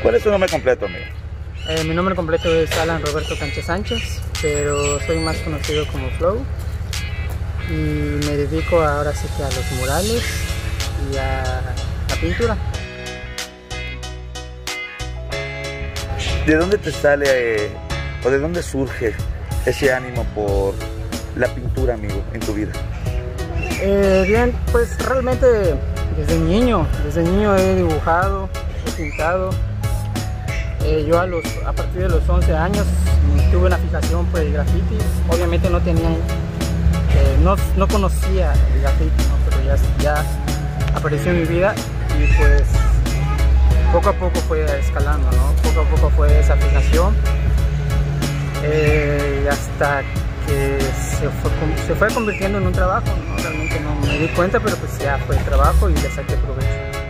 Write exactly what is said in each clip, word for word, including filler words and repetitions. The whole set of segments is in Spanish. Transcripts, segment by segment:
¿Cuál es tu nombre completo, amigo? Eh, mi nombre completo es Alan Roberto Sánchez Sánchez, pero soy más conocido como Flow. Y me dedico ahora sí que a los murales y a la pintura. ¿De dónde te sale eh, o de dónde surge ese ánimo por la pintura, amigo, en tu vida? Eh, bien, pues realmente desde niño, desde niño he dibujado, he pintado. Eh, yo a, los, a partir de los once años tuve una fijación por el graffiti. Obviamente no tenía, eh, no, no conocía el graffiti, ¿no? Pero ya, ya apareció en mi vida y pues poco a poco fue escalando, ¿no? Poco a poco fue esa fijación, eh, hasta que se fue, se fue convirtiendo en un trabajo, ¿no? Realmente no me di cuenta, pero pues ya fue el trabajo y le saqué provecho.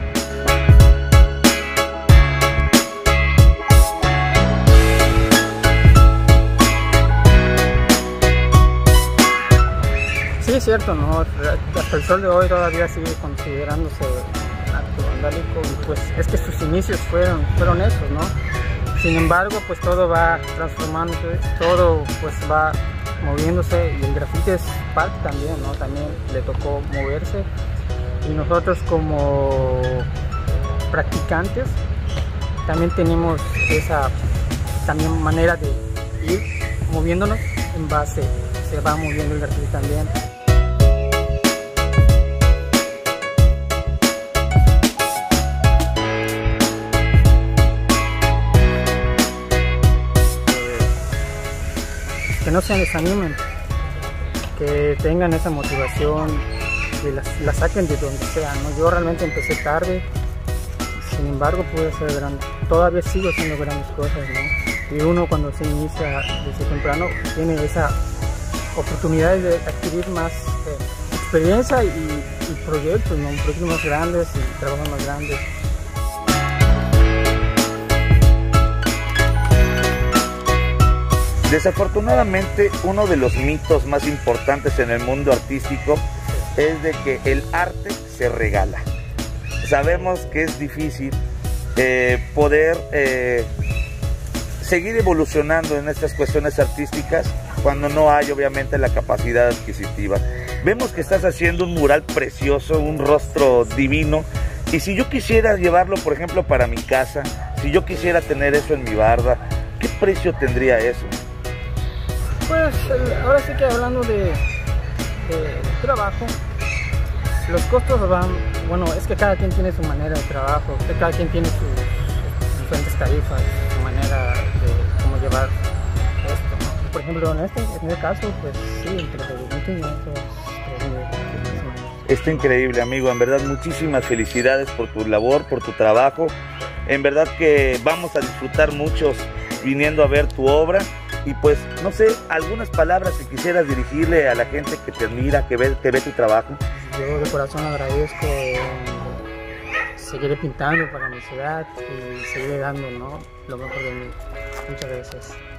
Sí, es cierto, ¿no? Hasta el sol de hoy todavía sigue considerándose acto vandálico y pues es que sus inicios fueron, fueron esos, ¿no? Sin embargo, pues todo va transformándose, todo pues va moviéndose y el grafiti es parte también, ¿no? También le tocó moverse y nosotros como practicantes también tenemos esa también manera de ir moviéndonos en base, se va moviendo el grafiti también. Que no se desanimen, que tengan esa motivación, que la, la saquen de donde sea, ¿no? Yo realmente empecé tarde, sin embargo pude ser grande, todavía sigo haciendo grandes cosas, ¿no? Y uno cuando se inicia desde temprano tiene esa oportunidad de adquirir más eh, experiencia y, y proyectos, ¿no? Proyectos más grandes y trabajos más grandes. Desafortunadamente, uno de los mitos más importantes en el mundo artístico es de que el arte se regala. Sabemos que es difícil eh, poder eh, seguir evolucionando en estas cuestiones artísticas cuando no hay obviamente la capacidad adquisitiva. Vemos que estás haciendo un mural precioso, un rostro divino, y si yo quisiera llevarlo, por ejemplo, para mi casa, si yo quisiera tener eso en mi barda, ¿qué precio tendría eso? Pues ahora sí que hablando de, de trabajo, los costos van, bueno, es que cada quien tiene su manera de trabajo, cada quien tiene sus diferentes tarifas, su manera de cómo llevar esto, ¿no? Por ejemplo, en este, en este caso, pues sí, entre dos mil quinientos, tres mil. Está increíble, amigo, en verdad muchísimas felicidades por tu labor, por tu trabajo. En verdad que vamos a disfrutar muchos viniendo a ver tu obra. Y pues, no sé, algunas palabras que quisieras dirigirle a la gente que te admira, que ve, que ve tu trabajo. Yo de corazón agradezco eh, seguir pintando para mi ciudad y seguir dando, ¿no?, lo mejor de mí. Muchas gracias.